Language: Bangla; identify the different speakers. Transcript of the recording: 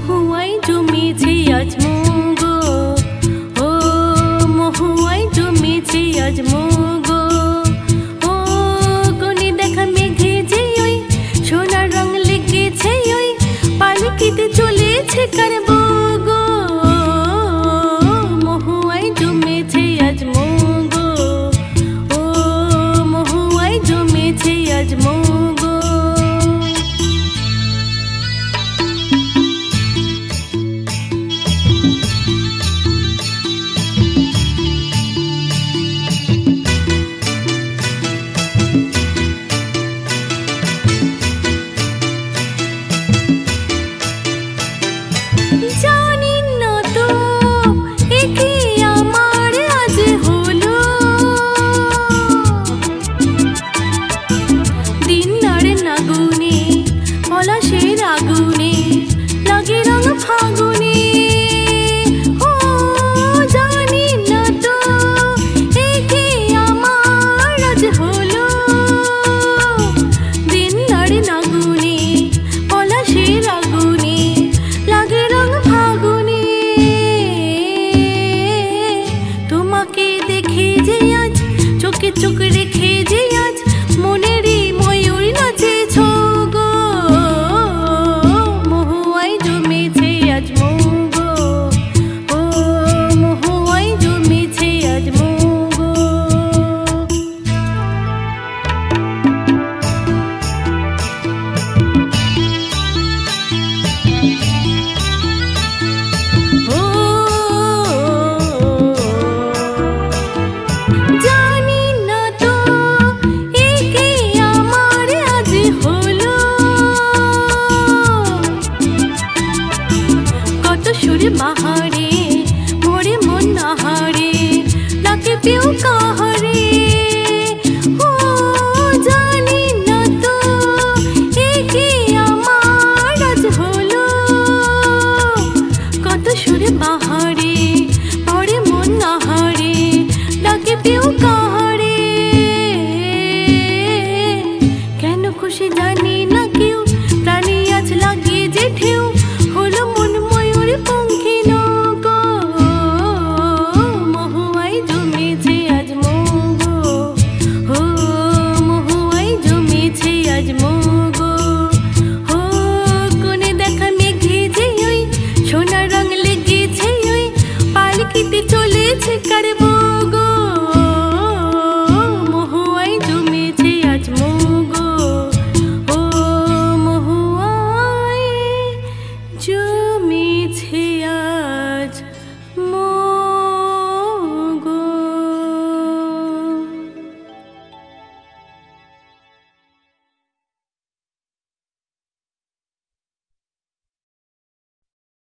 Speaker 1: মহুয়ায় জমেছে আজ মোগো, ও মহুয়ায় জমেছে আজ মোগো। ও কোনে দেখা মেঘে যে ওই সোনার রং লেগেছে ওই পালকিতে চলেছে কারবো গো। মহুয়ায় জমেছে আজ মোগো, ও মহুয়ায় জমেছে আজ মোগো। জানি না তো একে আমার আজ হলো, দিন আর নাগুনে পলাশের আগুনে লাগে রং ফাগুনে। ও জানি না তো একে আমার আজ হলো, দিন আর নাগুনে পলাশের আগুনে লাগে রং ফাগুনে। তোমাকে দেখে যে আজ চোখে চোখ রেখে যে আজ মনেরই ময়ূর নাচেছ গো। মহুয়ায় জমেছে আজ মোগো, ও মহুয়ায় জমেছে আজ মোগো। ও জানি না তো একে আমার আজ হলো, কত সুর বাহারে মোরে মন আহারে ডাকে পিউ